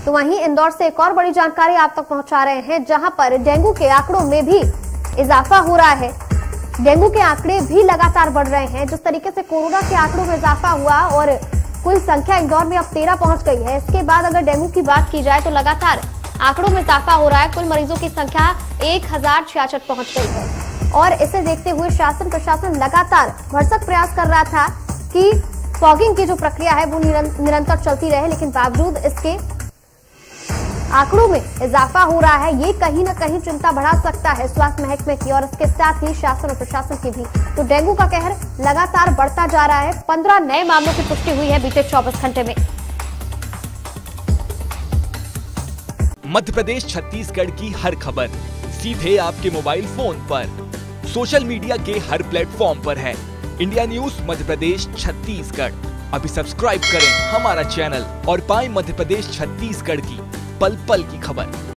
तो वहीं इंदौर से एक और बड़ी जानकारी आप तक पहुंचा रहे हैं, जहां पर डेंगू के आंकड़ों में भी इजाफा हो रहा है। डेंगू के आंकड़े भी लगातार बढ़ रहे हैं। जिस तरीके से कोरोना के आंकड़ों में इजाफा हुआ और कुल संख्या इंदौर में अब 13 पहुंच गई है, इसके बाद अगर डेंगू की बात की जाए तो लगातार आंकड़ों में इजाफा हो रहा है। कुल मरीजों की संख्या 1066 पहुंच गई है और इसे देखते हुए शासन प्रशासन लगातार भरसक प्रयास कर रहा था कि फॉगिंग की जो प्रक्रिया है वो निरंतर चलती रहे, लेकिन बावजूद इसके आंकड़ों में इजाफा हो रहा है। ये कहीं न कहीं चिंता बढ़ा सकता है स्वास्थ्य महकमे की और इसके साथ ही शासन और प्रशासन की भी। तो डेंगू का कहर लगातार बढ़ता जा रहा है। 15 नए मामलों की पुष्टि हुई है बीते 24 घंटे में। मध्य प्रदेश छत्तीसगढ़ की हर खबर सीधे आपके मोबाइल फोन पर, सोशल मीडिया के हर प्लेटफॉर्म पर है। इंडिया न्यूज मध्य प्रदेश छत्तीसगढ़, अभी सब्सक्राइब करें हमारा चैनल और पाएं मध्य प्रदेश छत्तीसगढ़ की पल पल की खबर।